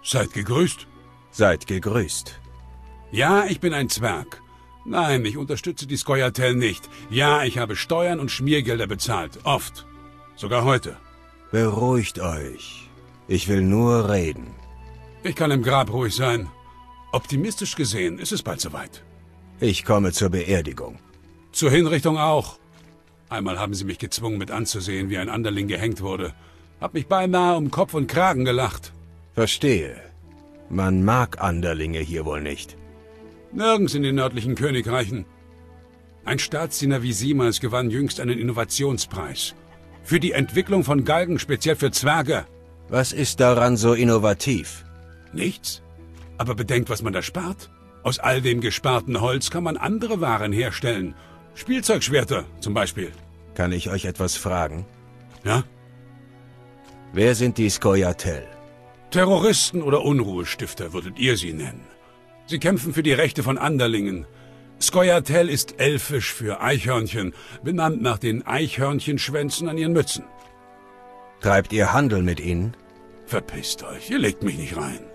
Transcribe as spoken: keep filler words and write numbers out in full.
Seid gegrüßt. Seid gegrüßt. Ja, ich bin ein Zwerg. Nein, ich unterstütze die Scoia'tael nicht. Ja, ich habe Steuern und Schmiergelder bezahlt. Oft. Sogar heute. Beruhigt euch. Ich will nur reden. Ich kann im Grab ruhig sein. Optimistisch gesehen ist es bald soweit. Ich komme zur Beerdigung. Zur Hinrichtung auch. Einmal haben sie mich gezwungen, mit anzusehen, wie ein Anderling gehängt wurde. Hab mich beinahe um Kopf und Kragen gelacht. Verstehe. Man mag Anderlinge hier wohl nicht. Nirgends in den nördlichen Königreichen. Ein Staatsdiener wie Siemals gewann jüngst einen Innovationspreis. Für die Entwicklung von Galgen speziell für Zwerge. Was ist daran so innovativ? Nichts. Aber bedenkt, was man da spart. Aus all dem gesparten Holz kann man andere Waren herstellen. Spielzeugschwerter zum Beispiel. Kann ich euch etwas fragen? Ja? Wer sind die Scoia'tael? Terroristen oder Unruhestifter würdet ihr sie nennen. Sie kämpfen für die Rechte von Anderlingen. Scoia'tael ist elfisch für Eichhörnchen, benannt nach den Eichhörnchenschwänzen an ihren Mützen. Treibt ihr Handel mit ihnen? Verpisst euch, ihr legt mich nicht rein.